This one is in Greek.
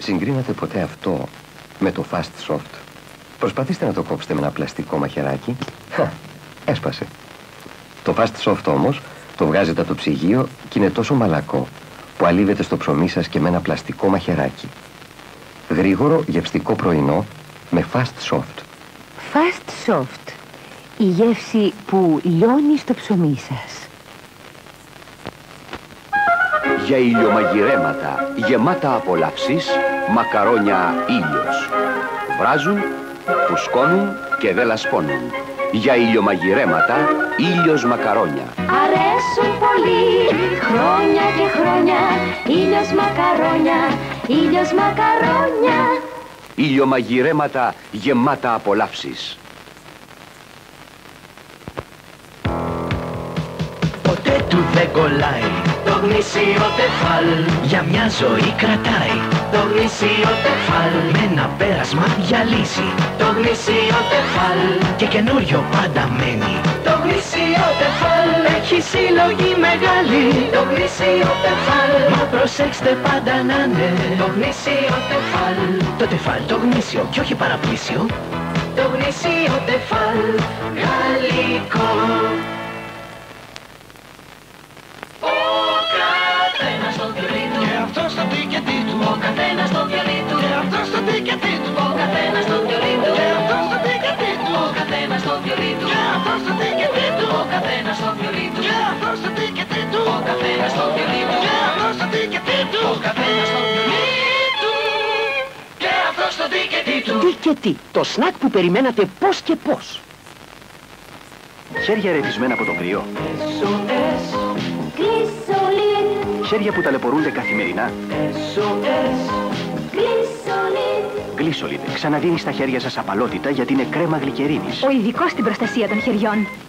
Συγκρίνατε ποτέ αυτό με το fast soft? Προσπαθήστε να το κόψετε με ένα πλαστικό μαχαιράκι. Έσπασε. Το fast soft όμως το βγάζετε από το ψυγείο και είναι τόσο μαλακό που αλείβετε στο ψωμί σας και με ένα πλαστικό μαχαιράκι. Γρήγορο, γευστικό πρωινό με fast soft. Fast soft. Η γεύση που λιώνει στο ψωμί σας. Για ηλιομαγειρέματα γεμάτα απολαύσεις, μακαρόνια ήλιος. Βράζουν, φουσκώνουν και δεν λασπώνουν. Για ηλιομαγειρέματα ήλιος μακαρόνια. Αρέσουν πολύ χρόνια και χρόνια. Ήλιος μακαρόνια, ήλιος μακαρόνια. Ηλιομαγειρέματα γεμάτα απολαύσεις. Ποτέ του δεν κολλάει το γνήσιο τεφάλ, για μια ζωή κρατάει το γνήσιο τεφάλ, με ένα πέρασμα γυαλίζει το γνήσιο τεφάλ και καινούριο πάντα μένει το γνήσιο τεφάλ. Έχει συλλογή μεγάλη το γνήσιο τεφάλ, μα προσέξτε πάντα να είναι το γνήσιο τεφάλ. Το τεφάλ το γνήσιο και όχι παραπλήσιο, το γνήσιο τεφάλ γαλλικό. Στο τικετί του, Ο καθένας στο βιολί του, και αυτό στο τικετί του, ο καθένας στο βιολί του, και αυτό στο τικετί του, ο καθένας στο βιολί του, και αυτό στο τικετί του, ο καθένας στο βιολί του, και αυτό στο τικετί του, ο καθένας στο βιολί του, και αυτό στο τικετί του, ο καθένας στο βιολί του, και αυτό στο τικετί του. Τι και τι, το σνακ που περιμένατε πώς και πώς. Χέρια ρεβισμένα από το κρύο. SOS, Γλυσολίν, Χέρια που ταλαιπωρούνται καθημερινά. SOS, γλυσολίν. Γλίσολιντ ξαναδίνει στα χέρια σας απαλότητα γιατί είναι κρέμα γλυκερίνης. Ο ειδικός στην προστασία των χεριών.